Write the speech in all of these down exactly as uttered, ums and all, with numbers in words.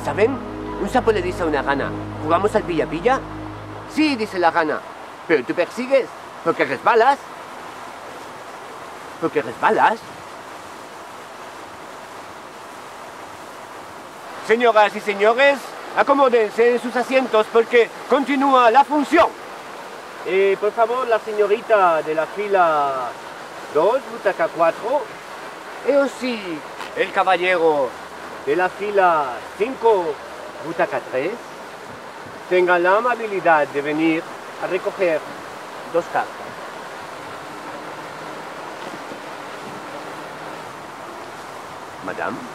¿Saben? Un sapo le dice a una rana, ¿jugamos al pilla-pilla? Sí, dice la rana, pero tú persigues, porque resbalas. Porque resbalas. Señoras y señores, acomódense en sus asientos porque continúa la función. Eh, por favor, la señorita de la fila dos, butaca cuatro. Y aussi, el caballero de la fila cinco, butaca tres, tengan la amabilidad de venir a recoger dos cartas. Madame.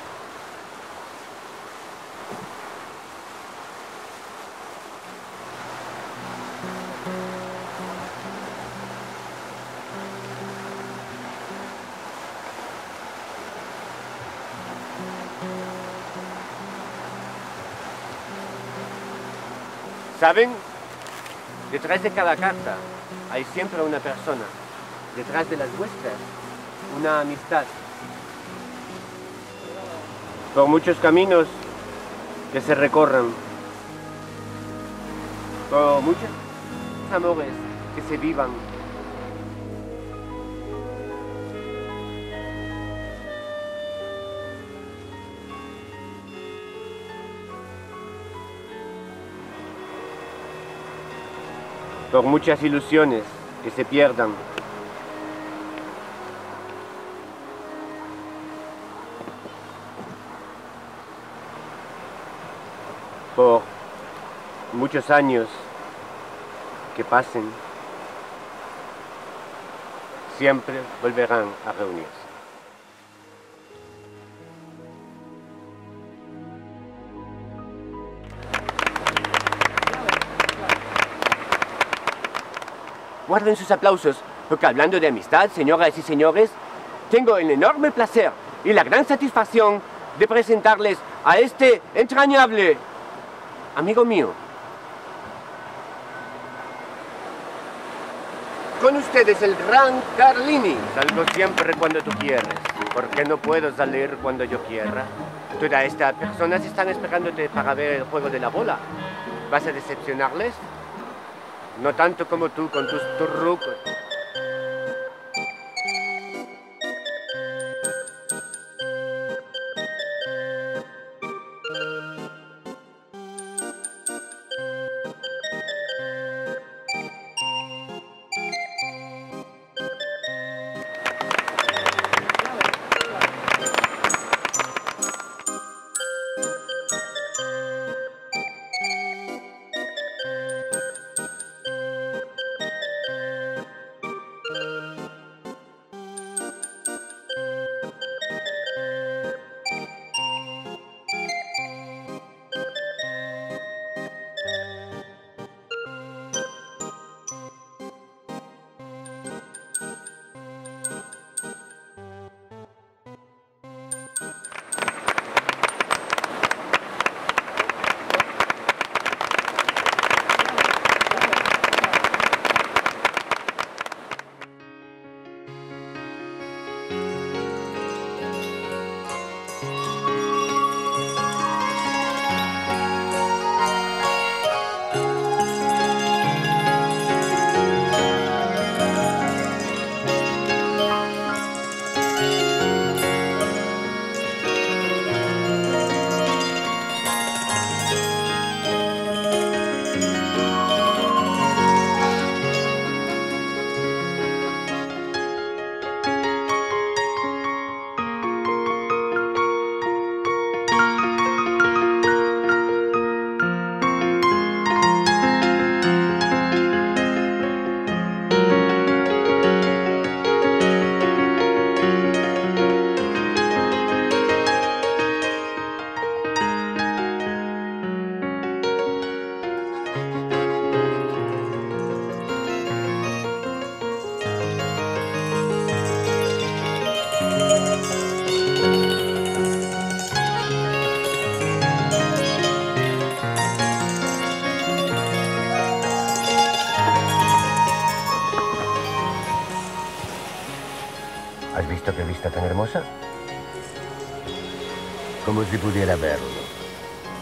¿Saben? Detrás de cada carta hay siempre una persona. Detrás de las vuestras, una amistad. Por muchos caminos que se recorran. Por muchos amores que se vivan. Por muchas ilusiones que se pierdan. Por muchos años que pasen, siempre volverán a reunirse. Guarden sus aplausos, porque hablando de amistad, señoras y señores, tengo el enorme placer y la gran satisfacción de presentarles a este entrañable amigo mío. Con ustedes el gran Carlini. Salgo siempre cuando tú quieres, porque no puedo salir cuando yo quiera. Todas estas personas están esperándote para ver el juego de la bola. ¿Vas a decepcionarles? No tanto como tú con tus trucos. ¿Has visto qué vista tan hermosa? Como si pudiera verlo.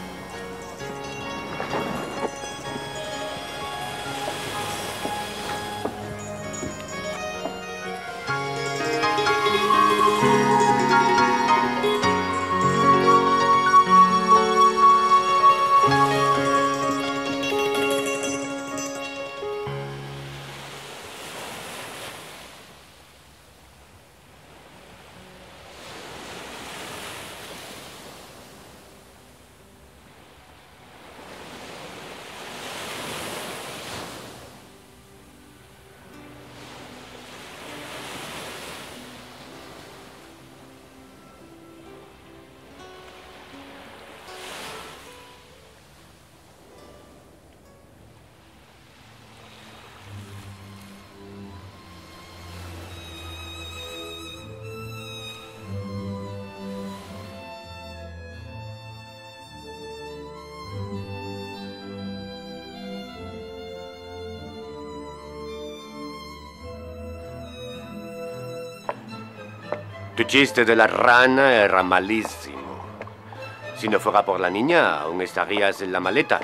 Tu chiste de la rana era malísimo. Si no fuera por la niña, aún estarías en la maleta.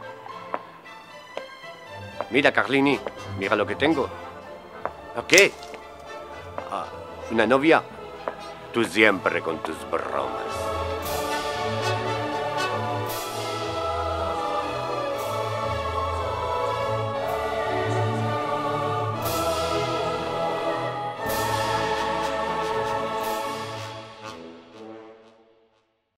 Mira, Carlini, mira lo que tengo. ¿Qué? Ah, ¿una novia? Tú siempre con tus bromas.